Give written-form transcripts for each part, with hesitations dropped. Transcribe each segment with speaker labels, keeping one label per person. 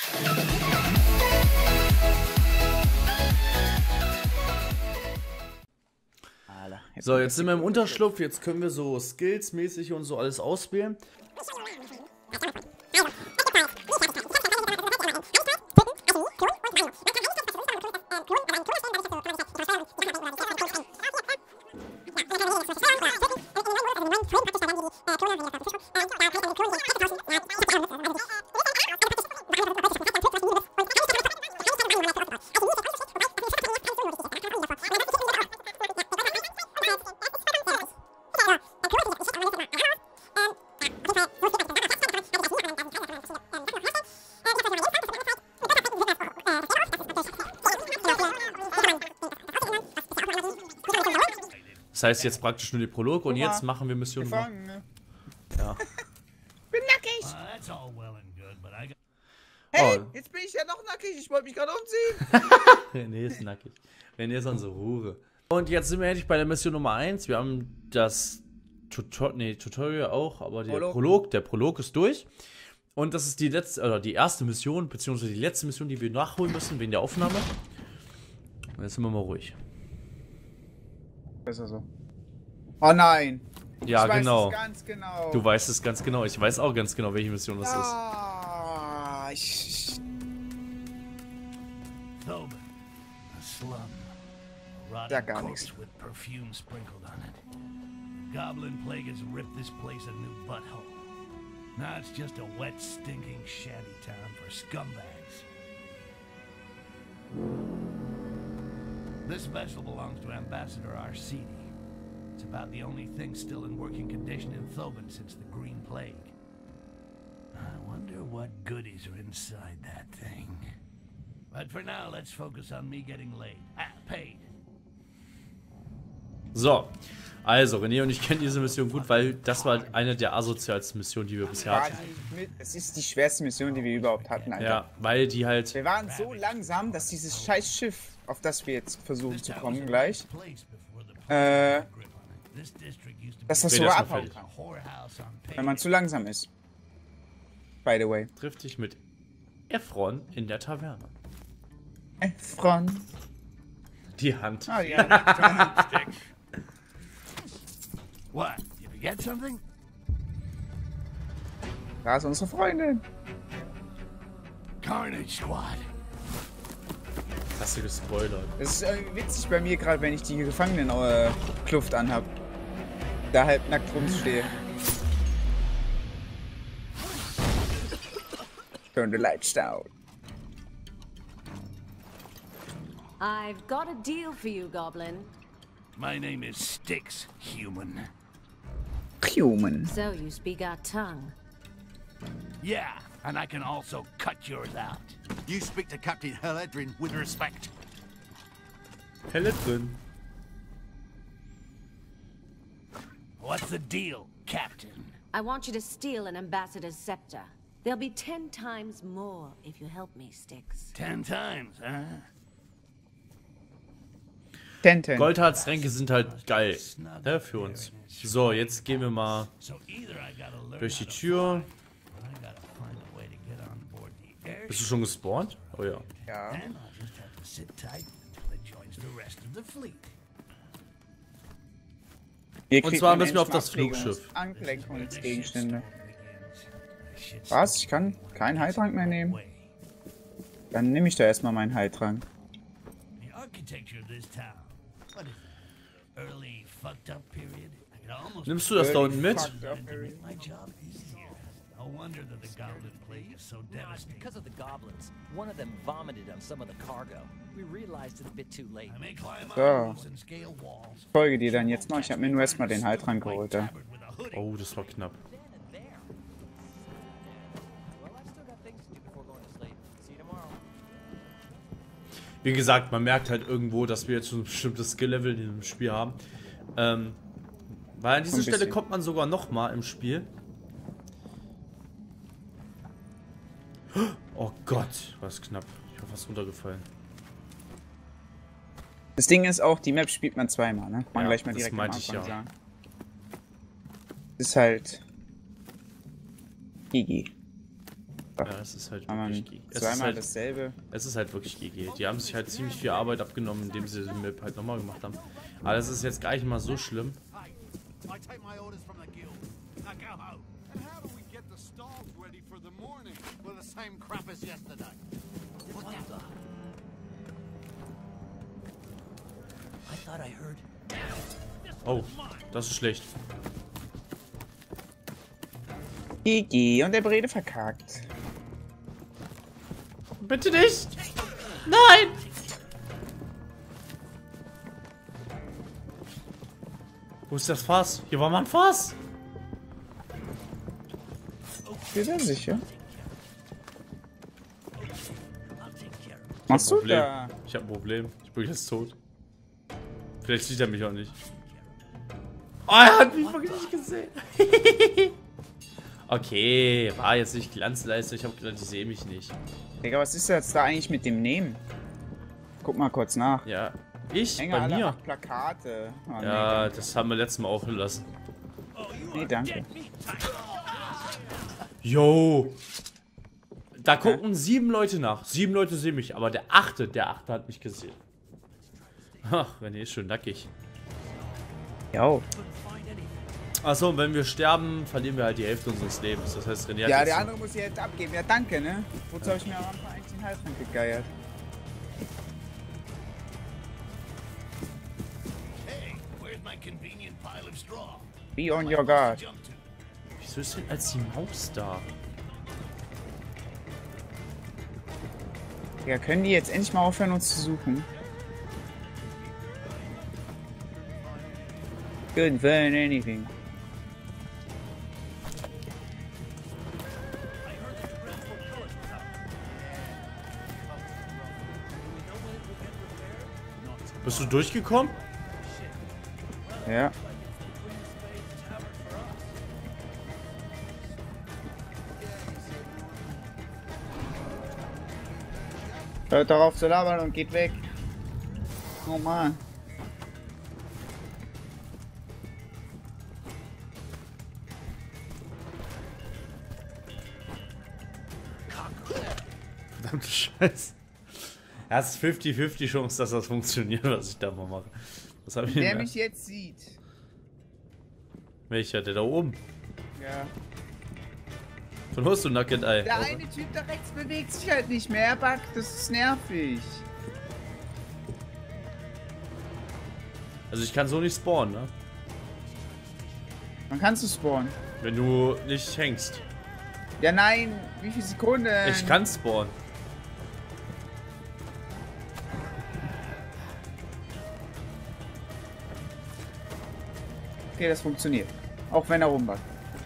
Speaker 1: So, jetzt sind wir im Unterschlupf, jetzt können wir so skillsmäßig und so alles auswählen. Das heißt jetzt praktisch nur die Prolog und jetzt machen wir Mission Nummer. Ja.
Speaker 2: Bin nackig! Hey, jetzt bin ich ja noch nackig. Ich wollte mich gerade umziehen.
Speaker 1: René ist nackig. René ist unsere Hure. Und jetzt sind wir endlich bei der Mission Nummer 1. Wir haben das Tutorial auch, aber der Prolog ist durch. Und das ist die letzte, oder die erste Mission, beziehungsweise die letzte Mission, die wir nachholen müssen wegen der Aufnahme. Und jetzt sind wir mal ruhig.
Speaker 2: Besser so. Oh nein.
Speaker 1: Ja,
Speaker 2: ich
Speaker 1: genau.
Speaker 2: Weiß es ganz genau.
Speaker 1: Du weißt es ganz genau. Ich weiß auch ganz genau, welche Mission das ist.
Speaker 2: Sag gar nichts.
Speaker 3: Goblin plague has ripped this place a new butthole. Now it's just a wet, stinking shanty town for scumbags. This vessel belongs to Ambassador Arsini. It's about the only thing still in working condition in Thoban since the Green Plague. I wonder what goodies are inside that thing. But for now, let's focus on me getting laid. Paid.
Speaker 1: So, also René und ich kennen diese Mission gut, weil das war eine der asozialsten Missionen, die wir bisher hatten.
Speaker 2: Es ist die schwerste Mission, die wir überhaupt hatten, Alter.
Speaker 1: Ja, weil die halt...
Speaker 2: Wir waren so langsam, dass dieses scheiß Schiff, auf das wir jetzt versuchen zu kommen gleich, dass das sogar abhauen kann, wenn man zu langsam ist. By the way.
Speaker 1: Trifft dich mit Efron in der Taverne.
Speaker 2: Efron.
Speaker 1: Die Hand.
Speaker 2: Ah, die Hand.
Speaker 3: What? You forget something?
Speaker 2: Da ist unsere Freundin.
Speaker 3: Carnage Squad.
Speaker 1: Hast du gespoilert?
Speaker 2: Das ist witzig bei mir gerade, wenn ich die Gefangenen-Kluft anhab. Da halb nackt rumstehe. Turn the lights down.
Speaker 4: I've got a deal for you, Goblin.
Speaker 3: My name is Styx, human.
Speaker 2: Human.
Speaker 4: So you speak our tongue.
Speaker 3: Yeah, and I can also cut yours out.
Speaker 5: You speak to Captain Heledrin with respect.
Speaker 1: Heledrin.
Speaker 3: What's the deal, Captain?
Speaker 4: I want you to steal an ambassador's scepter. There'll be 10 times more if you help me, Styx.
Speaker 3: 10 times, huh?
Speaker 1: Goldharztränke sind halt geil, ne, für uns. So, jetzt gehen wir mal durch die Tür. Bist du schon gespawnt? Oh ja.
Speaker 2: Ja.
Speaker 1: Und zwar müssen wir auf das Flugschiff.
Speaker 2: Anklenkungsgegenstände. Was? Ich kann keinen Heiltrank mehr nehmen? Dann nehme ich da erstmal meinen Heiltrank.
Speaker 1: Nimmst du das da unten mit?
Speaker 6: wonder that the goblin plague is so devastating. Because of the goblins. One of them vomited on some of the cargo. We realized it a bit too late.
Speaker 2: So. Folge dir dann jetzt mal. Ich habe mir nur erstmal den Heiltrank geholt. Ja.
Speaker 1: Oh, das war knapp. Wie gesagt, man merkt halt irgendwo, dass wir jetzt schon ein bestimmtes Skill-Level in dem Spiel haben. Weil an dieser Stelle kommt man sogar nochmal im Spiel. Oh Gott, war das knapp. Ich war fast runtergefallen.
Speaker 2: Das Ding ist auch, die Map spielt man zweimal, ne? Man
Speaker 1: ja,
Speaker 2: gleich mal direkt
Speaker 1: am Anfang
Speaker 2: sagen. Ist halt... GG.
Speaker 1: Ja, es ist halt
Speaker 2: Aber
Speaker 1: wirklich GG.
Speaker 2: zweimal dasselbe.
Speaker 1: Es ist halt wirklich GG. Die haben sich halt ziemlich viel Arbeit abgenommen, indem sie die Map halt nochmal gemacht haben. Aber das ist jetzt gar nicht mal so schlimm.
Speaker 5: I take my orders from the guild. Now go home. And how do we get the stalls ready for the morning? Well, the same crap as yesterday.
Speaker 6: What the? I thought I heard.
Speaker 1: Oh, das ist schlecht.
Speaker 2: GG und der Brede verkackt.
Speaker 1: Bitte nicht! Nein! Wo ist das Fass? Hier war mal ein Fass!
Speaker 2: Bist du sicher?
Speaker 1: Ich
Speaker 2: Machst du
Speaker 1: Problem.
Speaker 2: da?
Speaker 1: Ich hab ein Problem. Ich bin jetzt tot. Vielleicht sieht er mich auch nicht. Oh, er hat mich wirklich nicht gesehen. Okay, war jetzt nicht Glanzleiste. Ich hab gedacht, ich sehe mich nicht.
Speaker 2: Digga, was ist jetzt da eigentlich mit dem Nehmen? Guck mal kurz nach.
Speaker 1: Ja, ich?
Speaker 2: Hänge
Speaker 1: Bei
Speaker 2: alle
Speaker 1: mir?
Speaker 2: 8 Plakate. Oh,
Speaker 1: Ja, das haben wir letztes Mal auch gelassen.
Speaker 2: nee, danke.
Speaker 1: Yo! Da gucken 7 Leute nach. 7 Leute sehen mich, aber der achte hat mich gesehen. Ach, René ist schön nackig.
Speaker 2: Jo.
Speaker 1: Achso, und wenn wir sterben, verlieren wir halt die Hälfte unseres Lebens. Das heißt, René hat
Speaker 2: Ja,
Speaker 1: jetzt
Speaker 2: der
Speaker 1: so-
Speaker 2: andere muss ich jetzt abgeben. Ja, danke, ne? Wozu habe ich mir am Anfang eigentlich den Heiltrank gegeiert?
Speaker 3: Hey, where's my convenient pile of straw?
Speaker 2: Be on your guard.
Speaker 3: Jump to.
Speaker 1: Wieso ist denn als die Maus da?
Speaker 2: Ja, können die jetzt endlich mal aufhören, uns zu suchen? Couldn't find anything.
Speaker 1: Bist du durchgekommen?
Speaker 2: Ja. Hört doch auf zu labern und geht weg. Oh Mann.
Speaker 1: Verdammte Scheiße. Ja, es ist 50-50 Chance, dass das funktioniert, was ich da mal mache. Was habe ich
Speaker 2: Wer
Speaker 1: denn?
Speaker 2: mich jetzt sieht.
Speaker 1: Welcher? Der da oben?
Speaker 2: Ja.
Speaker 1: Von wo hast du Nugget Eye?
Speaker 2: Der eine Typ da rechts bewegt sich halt nicht mehr, Bug. Das ist nervig.
Speaker 1: Also ich kann so nicht spawnen, ne?
Speaker 2: Man kannst du spawnen.
Speaker 1: Wenn du nicht hängst.
Speaker 2: Ja, nein. Wie viele Sekunden?
Speaker 1: Ich kann spawnen.
Speaker 2: Okay, das funktioniert. Auch wenn er rumbackt.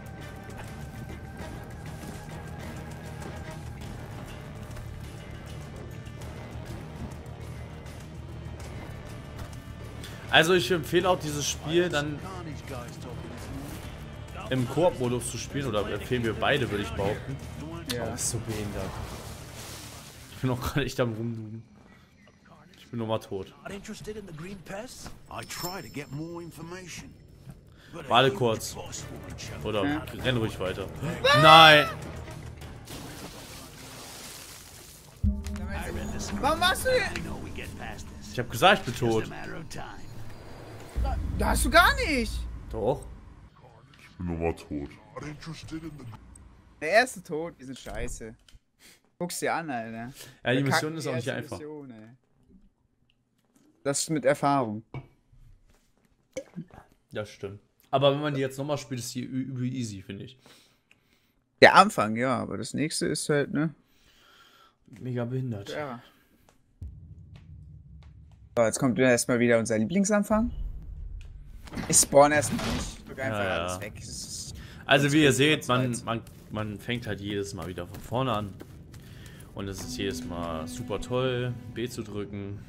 Speaker 1: Also ich empfehle auch dieses Spiel dann im Koop-Modus zu spielen. Oder empfehlen wir beide, würde ich behaupten.
Speaker 2: Ja.
Speaker 1: Das ist so behindert. Ich bin auch gerade echt am Rumduben. Ich bin nochmal tot.
Speaker 6: Not interested in the green pests?
Speaker 5: I try to get more information. But
Speaker 1: Warte kurz.
Speaker 5: boss won't show.
Speaker 1: Oder
Speaker 2: Ja.
Speaker 1: renn ruhig weiter. Nein!
Speaker 2: Warum machst du denn?
Speaker 3: I know we get past this.
Speaker 1: Ich habe gesagt, ich bin
Speaker 3: Just
Speaker 1: tot.
Speaker 3: a matter of time.
Speaker 2: Da hast du gar nicht.
Speaker 1: Doch.
Speaker 7: bin nochmal tot.
Speaker 2: Der erste Tod, die sind scheiße. Guck's dir an, Alter.
Speaker 1: Ja, die
Speaker 2: Verkacken
Speaker 1: Mission ist
Speaker 2: die
Speaker 1: auch nicht
Speaker 2: erste
Speaker 1: einfach.
Speaker 2: Mission, ey. Das ist mit Erfahrung.
Speaker 1: Das stimmt. Aber wenn man die jetzt nochmal spielt, ist die übel easy, finde ich.
Speaker 2: Der Anfang, ja, aber das nächste ist halt, ne?
Speaker 1: Mega behindert.
Speaker 2: Ja. So, jetzt kommt erstmal wieder unser Lieblingsanfang. Ich spawn erstmal nicht. Drück einfach
Speaker 1: Ja, ja.
Speaker 2: alles weg. Es ist
Speaker 1: Also wie ihr
Speaker 2: ganz
Speaker 1: seht,
Speaker 2: Zeit.
Speaker 1: man fängt halt jedes Mal wieder von vorne an. Und es ist jedes Mal super toll, B zu drücken.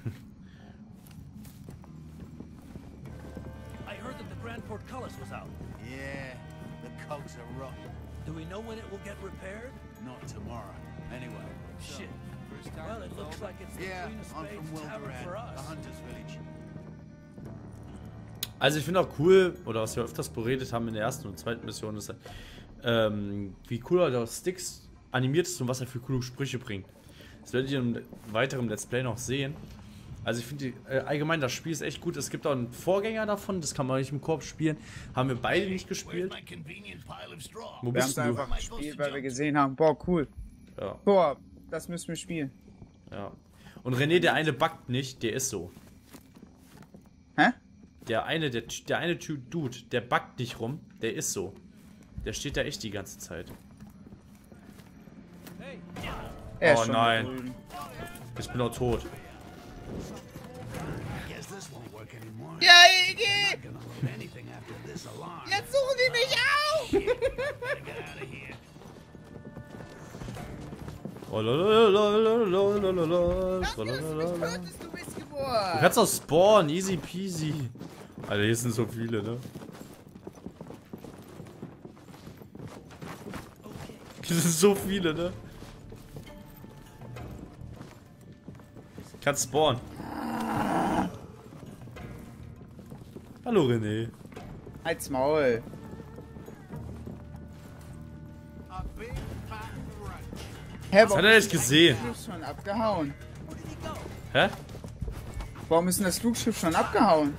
Speaker 6: I heard that the Grand Portcullis was out.
Speaker 5: Yeah, the cogs are rotten.
Speaker 6: Do we know when it will get repaired?
Speaker 5: Not tomorrow. Anyway.
Speaker 6: Shit. Well, it looks like it's the
Speaker 5: Yeah,
Speaker 6: Queen of
Speaker 5: I'm
Speaker 6: Spades
Speaker 5: from
Speaker 6: tavern for
Speaker 5: Wildoran, the
Speaker 6: us.
Speaker 5: Hunter's Village.
Speaker 1: Also ich finde auch cool, oder was wir öfters beredet haben in der ersten und zweiten Mission, ist halt, wie cool halt auch Sticks animiert ist und was er für coole Sprüche bringt. Das werdet ihr im weiteren Let's Play noch sehen. Also ich finde allgemein, das Spiel ist echt gut. Es gibt auch einen Vorgänger davon, das kann man nicht im Koop spielen. Haben wir beide nicht gespielt. Wo
Speaker 2: Wir haben
Speaker 1: bist
Speaker 2: es
Speaker 1: du?
Speaker 2: einfach gespielt, weil wir gesehen haben, boah, cool.
Speaker 1: Ja.
Speaker 2: Boah, das müssen wir spielen.
Speaker 1: Ja. Und René, der eine backt nicht, der ist so.
Speaker 2: Hä?
Speaker 1: Der eine Dude, der backt nicht rum, der ist so. Der steht da echt die ganze Zeit.
Speaker 2: Er ist
Speaker 1: Oh
Speaker 2: schon
Speaker 1: nein.
Speaker 2: da drüben.
Speaker 1: Ich bin auch tot.
Speaker 2: Ja, Iggy! Jetzt suchen die mich auf!
Speaker 1: Oh, lalalala.
Speaker 2: Du bist geboren!
Speaker 1: Du kannst auch spawnen, easy peasy. Alter, hier sind so viele, ne? Hier sind so viele, ne? Kannst spawnen. Hallo René.
Speaker 2: Halt's Maul.
Speaker 5: A big fat roach.
Speaker 2: Hä,
Speaker 1: Was hat er nicht gesehen?
Speaker 2: Das Flugschiff schon abgehauen.
Speaker 1: Hä?
Speaker 2: Warum ist denn das Flugschiff schon abgehauen?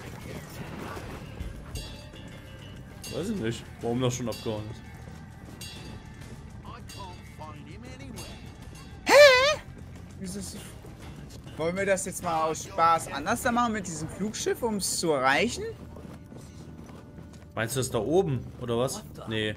Speaker 1: Weiß ich nicht, warum das schon abgehauen ist.
Speaker 5: I can't find him anywhere.
Speaker 2: Wieso ist das... Wollen wir das jetzt mal aus Spaß anders da machen mit diesem Flugschiff, um es zu erreichen?
Speaker 1: Meinst du das da oben, oder was? Nee.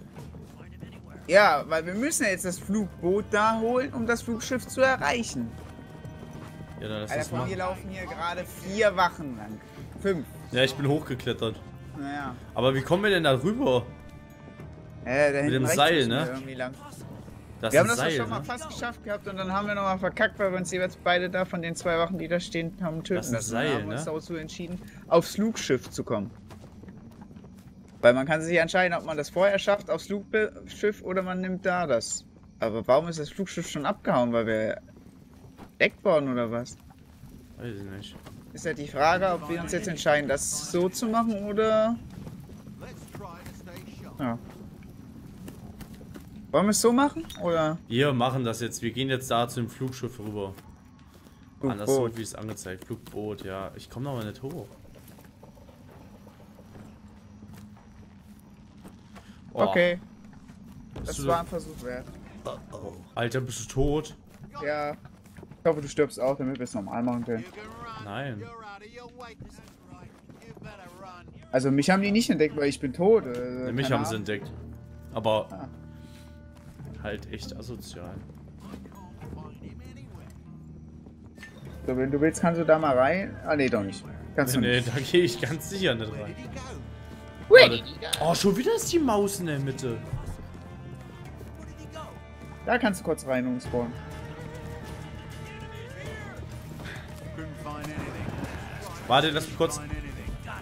Speaker 2: Ja, weil wir müssen ja jetzt das Flugboot da holen, um das Flugschiff zu erreichen.
Speaker 1: Ja, dann lass
Speaker 2: Alter,
Speaker 1: das
Speaker 2: von hier
Speaker 1: machen.
Speaker 2: laufen hier gerade 4 Wachen lang. 5.
Speaker 1: Ja, ich bin hochgeklettert.
Speaker 2: Naja.
Speaker 1: Aber wie kommen wir denn da rüber?
Speaker 2: Da hinten
Speaker 1: dem
Speaker 2: rechts
Speaker 1: Seil,
Speaker 2: müssen wir
Speaker 1: ne?
Speaker 2: irgendwie lang.
Speaker 1: Das
Speaker 2: Wir haben
Speaker 1: ist
Speaker 2: das
Speaker 1: ein
Speaker 2: doch
Speaker 1: Seil,
Speaker 2: schon mal
Speaker 1: ne?
Speaker 2: fast geschafft gehabt und dann haben wir nochmal verkackt, weil wir uns jeweils beide da von den 2 Wachen, die da stehen, haben töten
Speaker 1: Das ist ein
Speaker 2: lassen.
Speaker 1: Seil,
Speaker 2: Dann haben wir uns
Speaker 1: ne?
Speaker 2: dazu entschieden, aufs Flugschiff zu kommen. Weil man kann sich entscheiden, ob man das vorher schafft, aufs Flugschiff oder man nimmt da das. Aber warum ist das Flugschiff schon abgehauen? Weil wir entdeckt worden oder was?
Speaker 1: Weiß ich nicht.
Speaker 2: Ist halt die Frage, ob wir uns jetzt entscheiden, das so zu machen oder...
Speaker 5: Let's try to stay sharp.
Speaker 2: Ja. Wollen wir es so machen? Oder?
Speaker 1: Wir machen das jetzt. Wir gehen jetzt da zu dem Flugschiff rüber. Anders so,
Speaker 2: Flugboot.
Speaker 1: wie es angezeigt. Flugboot, ja. Ich komme noch mal nicht hoch. Oh,
Speaker 2: Okay,
Speaker 1: bist
Speaker 2: das
Speaker 1: du
Speaker 2: war
Speaker 1: da-
Speaker 2: ein Versuch wert.
Speaker 1: Alter, bist du tot?
Speaker 2: Ja. Ich hoffe, du stirbst auch, damit wir es normal machen können.
Speaker 5: You can run.
Speaker 1: Nein.
Speaker 5: You're out of your weight. Right. You better run.
Speaker 2: Also mich haben die nicht entdeckt, weil ich bin tot.
Speaker 1: Mich
Speaker 2: keine
Speaker 1: haben sie
Speaker 2: Ahnung.
Speaker 1: entdeckt. Aber
Speaker 2: Ah.
Speaker 1: halt echt asozial.
Speaker 5: Find him anywhere.
Speaker 2: So, wenn du willst, kannst du da mal rein. Ah, nee, doch nicht. Kannst du
Speaker 1: Nee,
Speaker 2: nicht.
Speaker 1: da gehe ich ganz sicher nicht rein.
Speaker 5: Did he go?
Speaker 1: Warte. Oh, schon wieder ist die Maus in der Mitte.
Speaker 2: Da kannst du kurz rein und spawnen.
Speaker 5: Couldn't find anything.
Speaker 1: Warte, lass mich kurz.
Speaker 5: Find anything.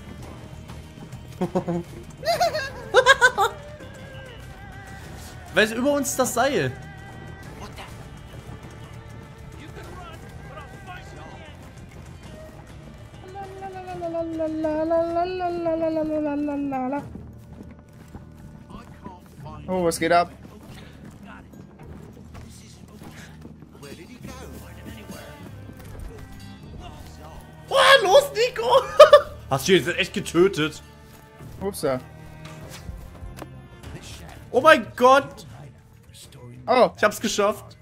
Speaker 1: Weil über uns ist das Seil.
Speaker 2: Oh, was geht ab?
Speaker 5: Where did he go?
Speaker 1: Oh, los, Nico! Hast du ihn jetzt echt getötet?
Speaker 2: Upsa.
Speaker 1: Oh mein Gott!
Speaker 2: Oh,
Speaker 1: Ich hab's geschafft.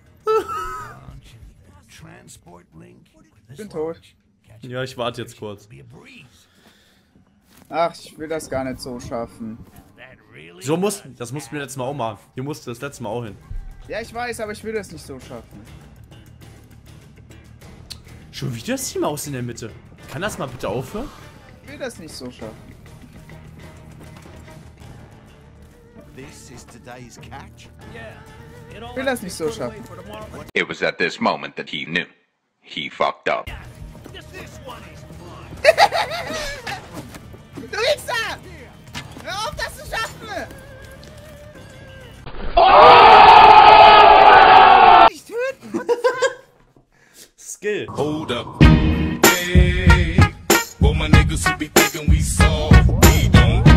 Speaker 3: Transport link.
Speaker 2: ich bin tot.
Speaker 1: Ja, ich warte jetzt kurz.
Speaker 3: Be a breeze.
Speaker 2: Ach, ich will das gar nicht so schaffen.
Speaker 3: That really
Speaker 1: Das mussten wir letztes Mal auch machen. Hier musste das letzte Mal auch hin.
Speaker 2: Ja, ich weiß, aber ich will das nicht so schaffen.
Speaker 1: Schon wieder ist die Maus in der Mitte. Kann das mal bitte aufhören?
Speaker 2: Ich will das nicht so schaffen.
Speaker 5: This is today's catch.
Speaker 2: Ich will das nicht so schaffen.
Speaker 8: It was at this moment that he knew. He fucked up.
Speaker 2: Du Wichser! Hör auf, das zu schaffen! Nicht töten!
Speaker 1: Skill.
Speaker 9: Hold up. Hey, well, my niggas who be thinking we soft, we don't